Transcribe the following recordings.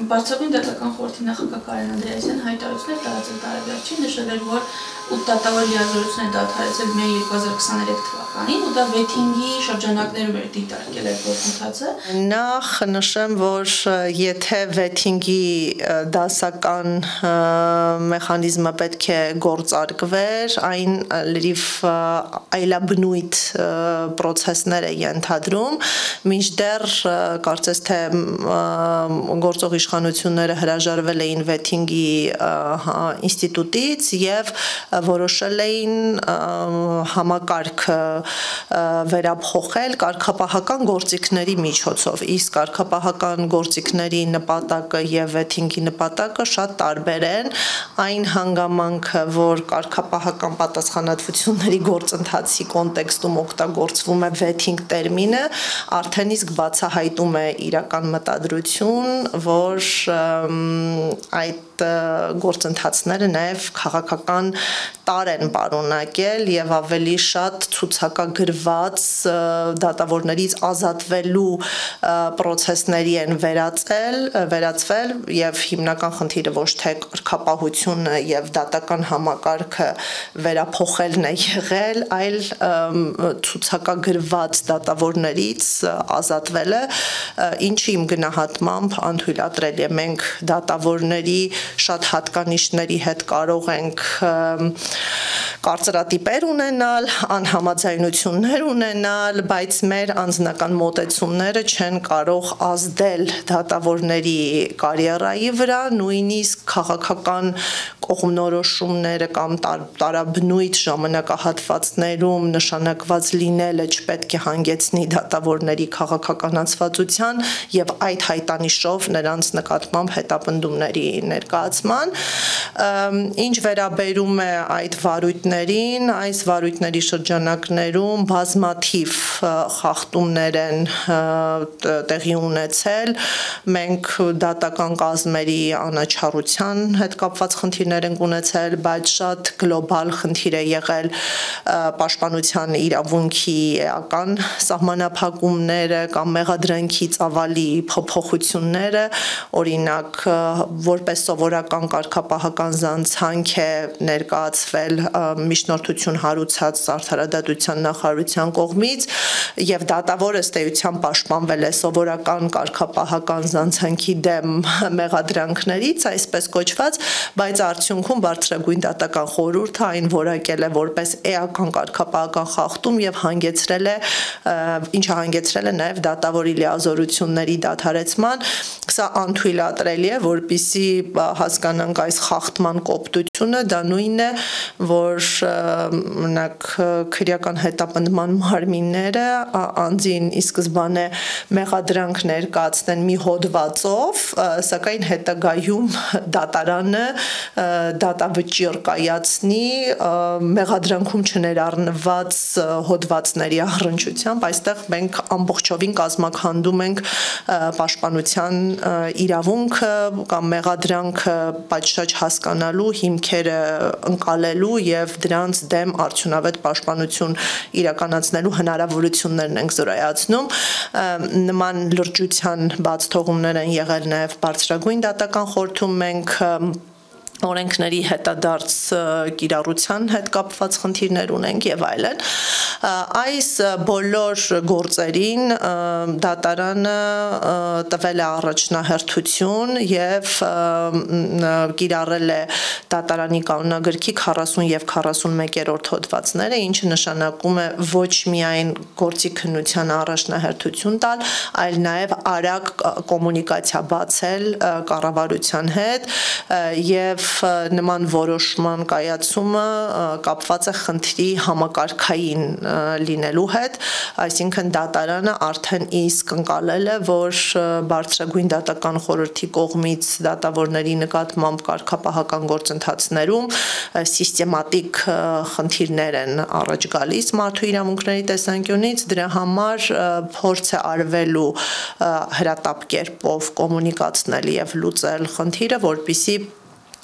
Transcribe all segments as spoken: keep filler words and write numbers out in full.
Բարձրագույն դատական խորհրդի նախագահ Կարեն Անդրեասյանն հայտարարություններ տարածել տարեվերջին, նշել էր, որ ութ դատավոր լիազորություններ դադարեցել միայն երկու հազար քսաներեք թվականին ու դա վեթինգի շրջանակներում էր դիտարկել այդ գործընթացը։ Նախ նշեմ, որ եթե վեթինգի դասական մեխանիզմը պետք է գործարկվեր, այն լրիվ այլաբնույթ պրոցեսներ է ենթադրում, մինչդեռ կարծես թե գործող իշխանությունները հրաժարվել էին վեթինգի ինստիտուտից եւ որոշել էին համակարգը վերափոխել կարգապահական գործիքների միջոցով, իսկ կարգապահական գործիքների նպատակը եւ վեթինգի նպատակը շատ տարբեր են, այն հանգամանքը, որ կարգապահական պատասխանատվությունների գործընթացի կոնտեքստում օգտագործվում է վեթինգ տերմինը, արդեն իսկ բացահայտում է իրական մտադրություն, որ այդ գործընթացները նաև քաղաքական տար են պարունակել եւ ավելի շատ ցուցակագրված դատավորներից ազատվելու պրոցեսների են վերածել, վերածվել եւ հիմնական խնդիրը ոչ թե կարգապահությունը եւ դատական համակարգը վերափոխելն է եղել, այլ ցուցակագրված դատավորներից ազատվելը, ինչը իմ գնահատմամբ անթույլատրելի է։ Մենք դատավորների շատ հատկանիշների հետ կարող ենք կարծրատիպեր ունենալ, անհամաձայնություններ ունենալ, բայց մեր անձնական մոտեցումները չեն կարող ազդել դատավորների կարիերայի վրա, նույնիսկ քաղաքական կողմնորոշումները կամ տարաբնույթ ժամանակահատվածներում նշանակված լինելը չպետք է հանգեցնի դատավորների քաղաքականացվածության եւ այդ հայտանիշով նրանց նկատմամբ հետապնդումների ներկայացման։ Ինչ վերաբերում է այդ վարույթներին, այս վարույթների շրջանակներում բազմաթիվ խախտումներ են տեղի ունեցել, մենք դատական կազմերի անաչառության հետ կապված խնդիրներ ենք ունեցել, բայց շատ գլոբալ խնդիր է եղել պաշտպանության իրավունքի էական սահմանափակումները կամ մեղադրանքի ծավալի փոփոխությունները, օրինակ որպես սովորական կարգապահական զանցանք է ներկայացվել միջնորդություն հարուցած արդարադատության նախարարության կողմից եւ դատավորը ըստ էության պաշտպանվել է սովորական կարգապահական զանցանքի դեմ մեղադրանքներից, այսպես կոչված, բայց արդյունքում բարձրագույն դատական խորհուրդը այն որակել է որպես էական կարգապահական խախտում եւ հանգեցրել է, ինչը հանգեցրել է նաեւ դատավորի լիազորությունների դադարեցման։ Սա անթույլատրելի է, որպեսզի հասկանանք այս խախտման կոպտությունը, դա նույնն է, որ օրինակ քրեական հետապնդման մարմինները անձին ի սկզբանե մեղադրանք ներկայացնեն մի հոդվածով, սակայն հետագայում դատարանը դատավճիռ կայացնի մեղադրանքում չներառնված հոդվածների առնչությամբ, այստեղ մենք ամբողջովին կազմաքանդում ենք պաշտպանության իրավունքը կամ մեղադրանքը պատշաճ հասկանալու, հիմքերը ընկալելու եւ դրանց դեմ արդյունավետ պաշտպանություն իրականացնելու հնարավորություններն ենք զորայացնում։ Նման լրջության բաց թողումներ են եղել նաեւ բարձրագույն դատական խորհրդում, մենք օրենքների հետադարձ կիրառության հետ կապված խնդիրներ ունենք եւ այլն։ Այս բոլոր գործերին դատարանը տվել է առաջնահերթություն եւ կիրառել է դատարանի կանոնագրքի քառասուն եւ քառասունմեկերորդ հոդվածները, ինչը նշանակում է ոչ միայն գործի քննության առաջնահերթություն տալ, այլ նաեւ արագ կոմունիկացիա բացել կառավարության հետ եւ նման որոշման կայացումը կապված է խնդրի համակարգային լինելու հետ, այսինքն դատարանը արդեն իսկ ընկալել է, որ բարձրագույն դատական խորհրդի կողմից դատավորների նկատմամբ կարգապահական գործընթացներում սիստեմատիկ խնդիրներ են առաջ գալիս մարդու իրավունքների տեսանկյունից, դրա համար փորձ է արվելու հրատապ կերպով կոմունիկացնել եւ լուծել խնդիրը, որպեսզի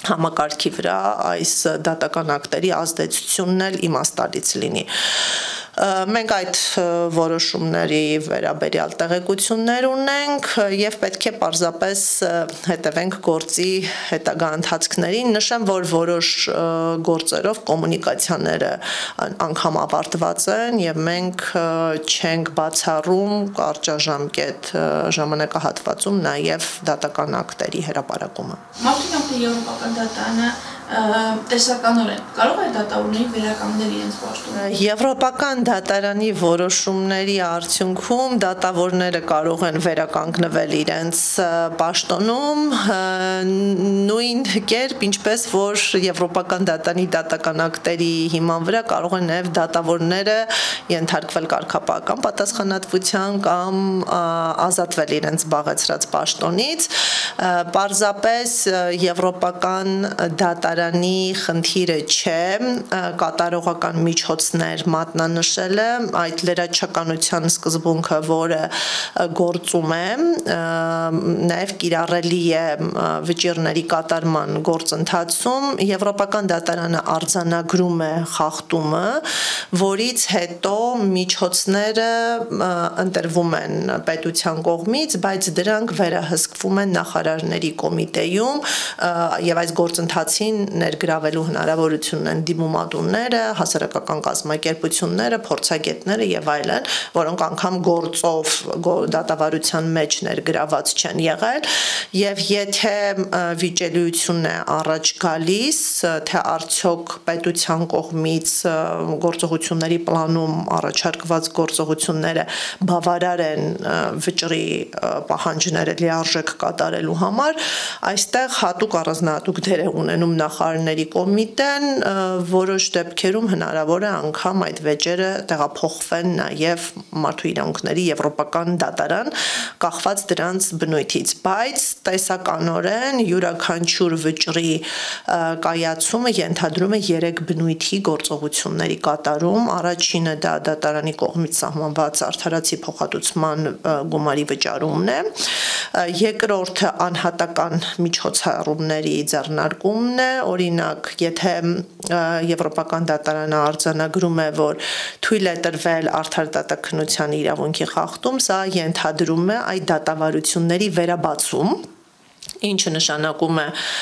համակարգի վրա այս դատական ակտերի ազդեցությունն էլ իմաստալից լինի։ Մենք այդ որոշումների վերաբերյալ տեղեկություններ ունենք եւ պետք է պարզապես հետևենք գործի հետագա ընթացքներին։ Նշեմ, որ որոշ գործերով կոմունիկացիաները անգամ ավարտված են եւ մենք չենք բացառում կարճաժամկետ ժամանակահատվածում նաեւ դատական ակտերի հրապարակումը։ Մարտիրոսյանը Եվրոպական դատարանը տեսականորեն կարող է դատավորների վերականգնել իրենց պաշտոնը։ Եվրոպական դատարանի որոշումների արդյունքում դատավորները կարող են վերականգնվել իրենց պաշտոնում նույն կերպ, ինչպես որ Եվրոպական դատարանի դատական ակտերի հիման վրա կարող են նաև դատավորները ենթարկվել կարգապահական պատասխանատվության կամ ազատվել իրենց զբաղեցրած պաշտոնից։ Պարզապես Եվրոպական դատարանի խնդիրը չէ կատարողական միջոցներ մատնանշելը, այդ լրատվականության սկզբունքը, որը գործում է, նաև կիրառելի է վճիռների կատարման գործընթացում, Եվրոպական դատարանը արձանագրում է խախտումը, որից հետո միջոցները ընտրվում են պետության կողմից, բայց դրանք վերահսկվում են նախարարների կոմիտեում եւ այս գործընթացին ներգրավելու հնարավորություն ունեն դիմումատունները, հասարակական կազմակերպությունները, փորձագետները եւ այլն, որոնք անգամ գործով դատավարության մեջ ներգրաված չեն եղել եւ եթե վիճելիություն է առաջ գալիս, թե արդյոք պետության կողմից գործողությունների պլանում առաջարկված գործողությունները բավարար են վճռի պահանջները լիարժեք կատարելու համար, այստեղ հատուկ առանձնահատուկ դեր է ունենում նախարարների կոմիտեն, որոշ դեպքերում հնարավոր է անգամ այդ վեճերը տեղափոխվեն նաև մարդու իրավունքների եվրոպական դատարան, կախված դրանց բնույթից, բայց տեսականորեն յուրաքանչյուր վճռի կայացումը ենթադրում է երեք բնույթի գործողությունների կատարում, առաջինը դա դատարանի կողմից սահմանված արդարացի փոխհատուցման գումարի վճարումն է, երկրորդը անհատական միջոցառումների ձեռնարկումն է, օրինակ, եթե Եվրոպական դատարանը արձանագրում է, որ թույլ է տրվել արդար դատաքննության իրավունքի խախտում, սա ենթադրում է այդ դատավարությունների վերաբացում, ինչը նշանակում է,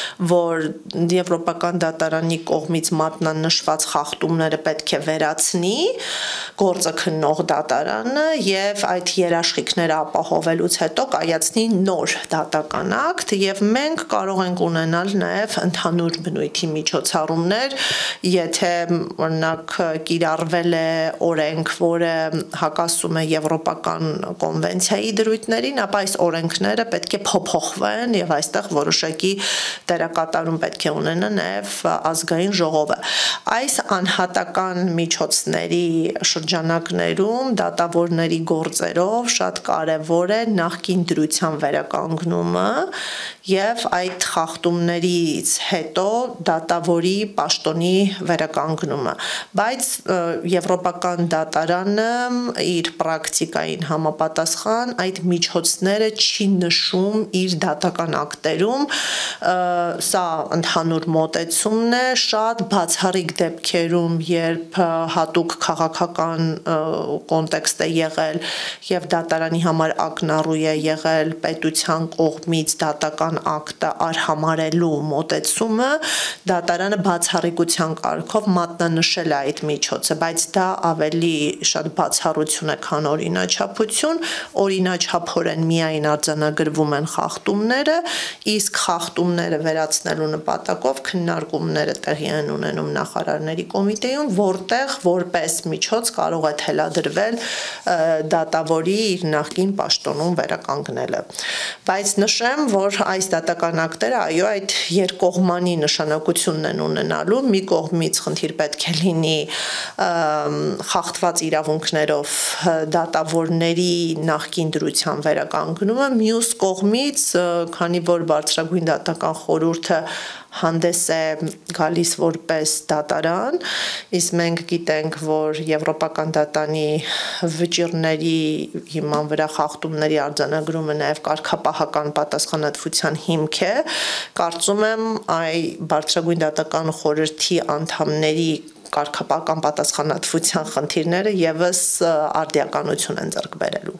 որ Եվրոպական դատարանի կողմից մատնանշված խախտումները պետք է վերացնի գործը քննող դատարանը եւ այդ երաշխիքները ապահովելուց հետո կայացնի նոր դատական ակտ եւ մենք կարող ենք ունենալ նաեւ ընդհանուր բնույթի միջոցառումներ, եթե օրինակ կիրառվել է օրենք, որը հակասում է Եվրոպական կոնվենցիայի դրույթներին, ապա այս օրենքները պետք է փոփոխվեն եւ այստեղ որոշակի դերակատարում պետք է ունենա նաև ազգային ժողովը։ Այս անհատական միջոցների շրջանակներում դատավորների գործերով շատ կարևոր է նախկին դրության վերականգնումը եւ այդ խախտումներից հետո դատավորի պաշտոնի վերականգնումը, բայց Եվրոպական դատարանը իր պրակտիկային համապատասխան այդ միջոցները չի նշում իր դատական ակտերում, սա ընդհանուր մոտեցումն է, շատ բացառիկ դեպքերում, երբ հատուկ քաղաքական կոնտեքստ է եղել եւ դատարանի համար ակնառու է եղել պետության կողմից դատական ակտը արհամարելու մոտեցումը, դատարանը բացառիկության կարգով մատնանշել է այդ միջոցը, բայց դա ավելի շատ բացառություն է, քան օրինաչափություն, օրինաչափորեն միայն արձանագրվում են խախտումները, իսկ խախտումները վերացնելու նպատակով քննարկումները տեղի են ունենում նախարարների կոմիտեում, որտեղ որպես միջոց կարող է թելադրվել դատավորի իր նախկին պաշտոնում վերականգնելը։ Բայց նշեմ, որ այս դատական ակտերը, այո, այդ երկկողմանի նշանակությունն են ունենալու, մի կողմից խնդիր պետք է լինի խախտված իրավունքներով դատավորների նախկին դրության վերականգնումը, մյուս կողմից, քանի որ բարձրագույն դատական խորհուրդը հանդես է գալիս որպես դատարան, իսկ մենք գիտենք, որ Եվրոպական դատանի վճիռների հիման վրա խախտումների արձանագրումը նաև կարգապահական պատասխանատվության հիմք է, կարծում եմ այ բարձրագույն դատական խորհրդի անդամների կարգապահական պատասխանատվության խնդիրները եւս արդիականություն են ձեռք բերելու։